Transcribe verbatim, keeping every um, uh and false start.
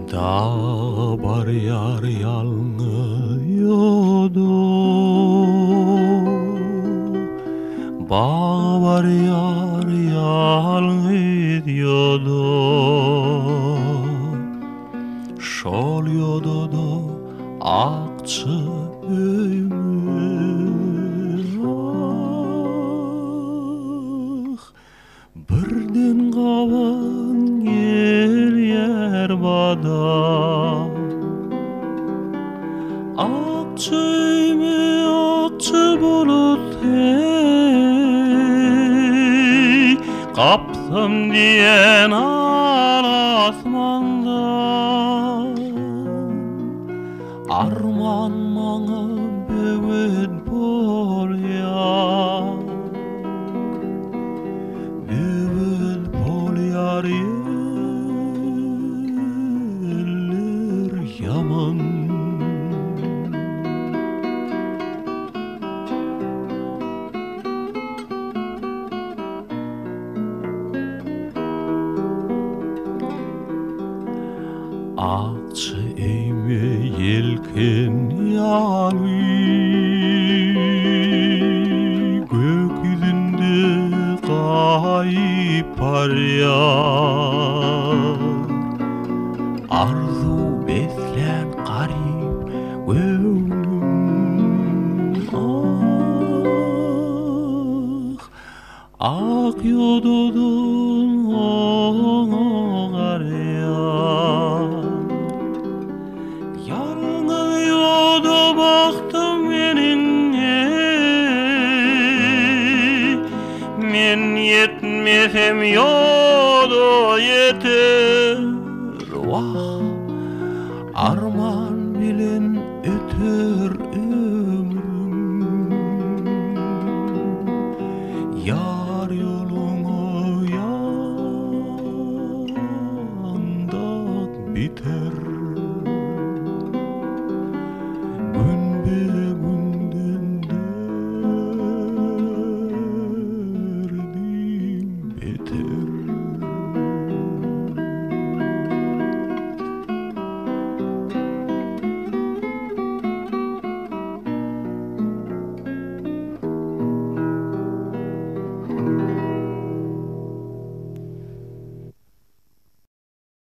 Da bar yar yalnıyordu, bağ var yar yalnıyordu. Şol yododu akçı ömür, ah birden kavan gel yer bada. Akçı ömür akçı bulut hey, kapsam diyen al asmanda. Arman maňa böwet bolýar, böwet bolýar ýeller ýaman. Akçı eýme yelken ýaly, gökyüzünde gaýpar ýar. Arzu beslen garyp göwnüm, ah ak ýododun oňar ýar. Yalnız yoda baktım menin ey, men yetmesem yoda yeter. Vah arman bilen öter ömrüm, yar yoluňa ýandak biter.